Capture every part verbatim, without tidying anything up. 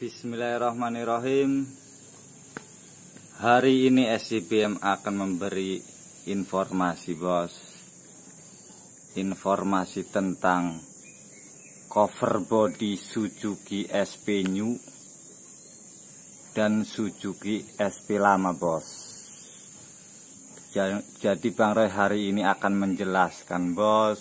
Bismillahirrahmanirrahim. Hari ini S C B M akan memberi informasi bos, informasi tentang cover body Suzuki S P New dan Suzuki S P lama bos. Jadi Bang Roy hari ini akan menjelaskan bos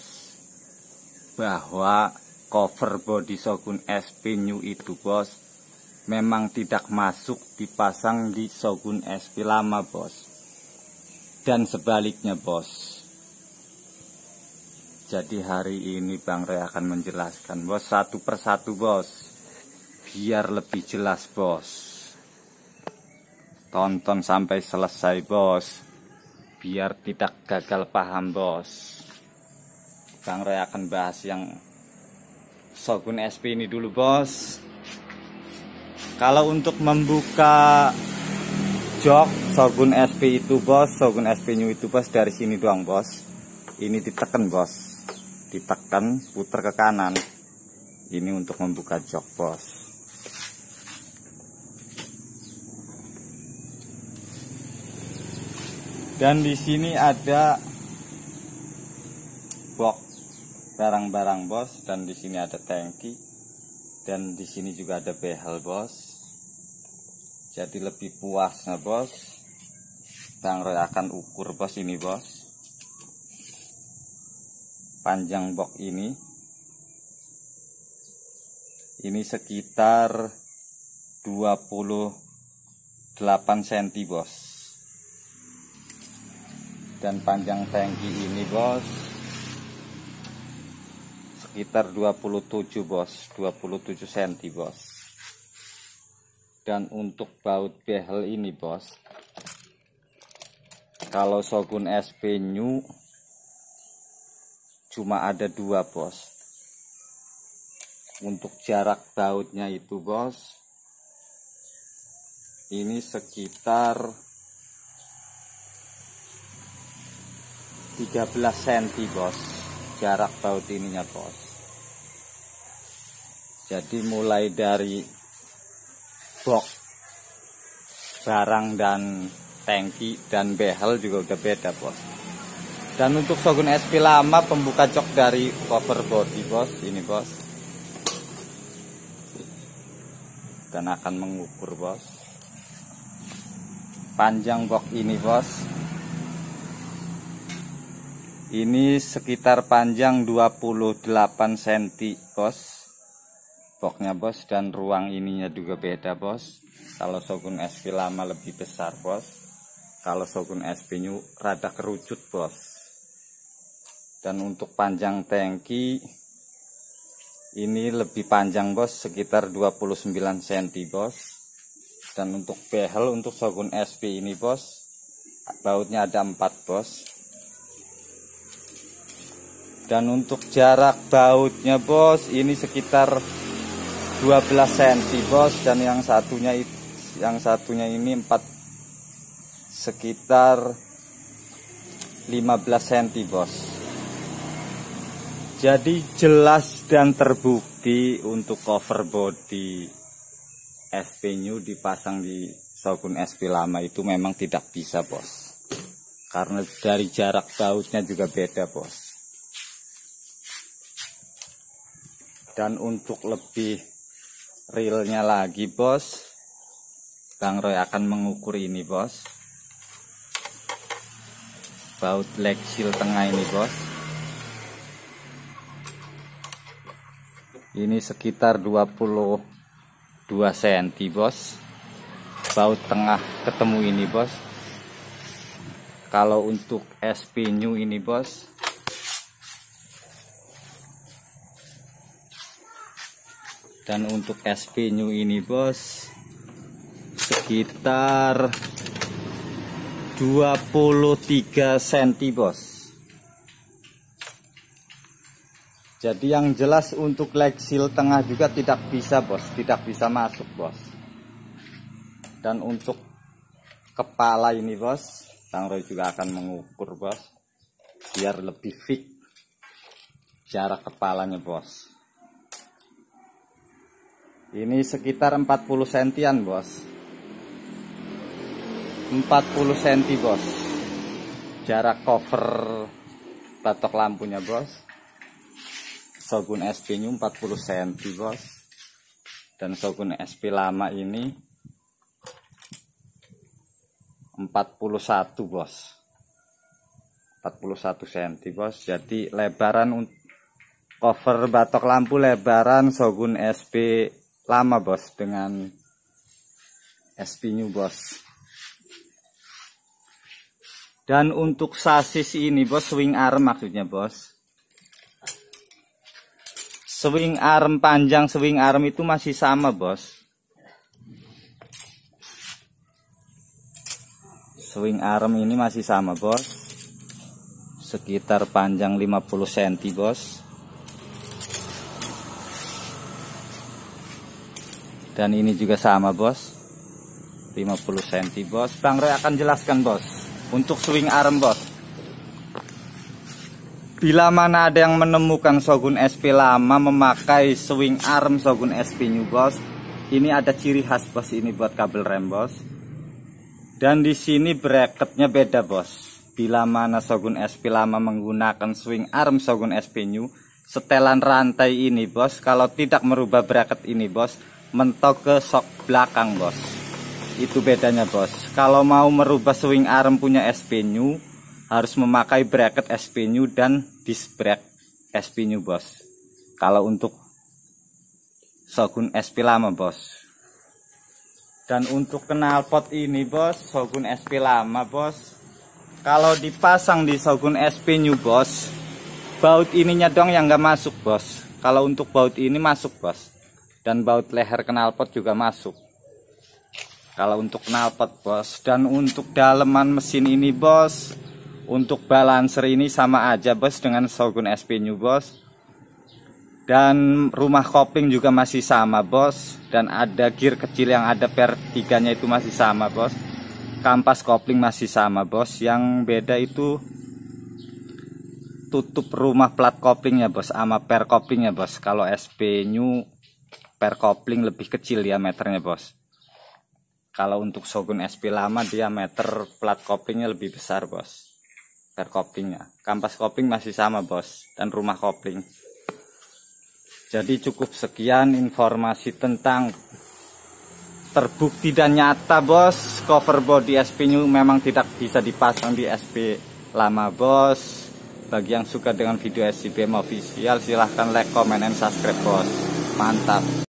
bahwa cover body Shogun S P New itu bos memang tidak masuk dipasang di Shogun S P lama bos, dan sebaliknya bos. Jadi hari ini Bang Roy akan menjelaskan bos satu persatu bos, biar lebih jelas bos. Tonton sampai selesai bos, biar tidak gagal paham bos. Bang Roy akan bahas yang Shogun S P ini dulu bos. Kalau untuk membuka jok Shogun S P itu bos, Shogun S P New itu bos, dari sini doang bos. Ini ditekan bos, ditekan putar ke kanan. Ini untuk membuka jok bos. Dan di sini ada box barang-barang bos, dan di sini ada tangki, dan di sini juga ada behel bos. Jadi lebih puasnya bos, Bang Roy akan ukur bos ini bos. Panjang box ini ini sekitar dua puluh delapan sentimeter bos. Dan panjang tangki ini bos sekitar dua puluh tujuh bos, dua puluh tujuh sentimeter bos. Dan untuk baut behel ini bos, kalau Shogun S P New cuma ada dua bos. Untuk jarak bautnya itu bos, ini sekitar tiga belas sentimeter bos, jarak baut ininya bos. Jadi mulai dari box barang dan tangki dan behel juga udah beda bos. Dan untuk Shogun S P lama, pembuka jok dari cover body bos ini bos, dan akan mengukur bos panjang box ini bos. Ini sekitar panjang dua puluh delapan sentimeter bos boxnya bos, dan ruang ininya juga beda bos. Kalau Shogun S P lama lebih besar bos, kalau Shogun S P New rada kerucut bos. Dan untuk panjang tangki ini lebih panjang bos, sekitar dua puluh sembilan sentimeter bos. Dan untuk behel untuk Shogun S P ini bos, bautnya ada empat bos. Dan untuk jarak bautnya bos ini sekitar dua belas sentimeter bos, dan yang satunya yang satunya ini empat, sekitar lima belas sentimeter bos. Jadi jelas dan terbukti untuk cover body S P New dipasang di Shogun S P lama itu memang tidak bisa bos, karena dari jarak bautnya juga beda bos. Dan untuk lebih realnya lagi bos, Bang Roy akan mengukur ini bos, baut leg seal tengah ini bos. Ini sekitar dua puluh dua sentimeter bos, baut tengah ketemu ini bos. Kalau untuk S P New ini bos, dan untuk S P New ini bos sekitar dua puluh tiga sentimeter bos. Jadi yang jelas untuk leg seal tengah juga tidak bisa bos, tidak bisa masuk bos. Dan untuk kepala ini bos, Bang Roy juga akan mengukur bos, biar lebih fit jarak kepalanya bos. Ini sekitar empat puluh sentian bos, empat puluh senti bos, jarak cover batok lampunya bos. Shogun S P New empat puluh senti bos, dan Shogun S P lama ini empat puluh satu bos, empat puluh satu senti bos. Jadi lebaran cover batok lampu lebaran Shogun S P lama bos dengan S P New bos. Dan untuk sasis ini bos, swing arm maksudnya bos, swing arm panjang swing arm itu masih sama bos. Swing arm ini masih sama bos, sekitar panjang lima puluh senti bos. Dan ini juga sama bos, lima puluh senti bos. Bang Roy akan jelaskan bos untuk swing arm bos. Bila mana ada yang menemukan Shogun S P lama memakai swing arm Shogun S P New bos, ini ada ciri khas bos, ini buat kabel rem bos. Dan di sini bracketnya beda bos. Bila mana Shogun S P lama menggunakan swing arm Shogun S P New, setelan rantai ini bos, kalau tidak merubah bracket ini bos, mentok ke sok belakang bos. Itu bedanya bos. Kalau mau merubah swing arm punya S P New, harus memakai bracket S P New dan disc brake S P New bos. Kalau untuk Shogun S P lama bos. Dan untuk knalpot ini bos, Shogun S P lama bos, kalau dipasang di Shogun S P New bos, baut ininya dong yang nggak masuk bos. Kalau untuk baut ini masuk bos, dan baut leher knalpot juga masuk. Kalau untuk knalpot bos. Dan untuk daleman mesin ini bos, untuk balancer ini sama aja bos dengan Shogun S P New bos. Dan rumah kopling juga masih sama bos. Dan ada gear kecil yang ada per tiganya itu masih sama bos. Kampas kopling masih sama bos. Yang beda itu tutup rumah plat koplingnya bos sama per koplingnya bos. Kalau S P New per kopling lebih kecil diameternya bos. Kalau untuk Shogun S P lama diameter plat koplingnya lebih besar bos. Per koplingnya, kampas kopling masih sama bos, dan rumah kopling. Jadi cukup sekian informasi tentang terbukti dan nyata bos, cover body S P New memang tidak bisa dipasang di S P lama bos. Bagi yang suka dengan video S C B M official, silahkan like, comment, and subscribe bos. Mantap.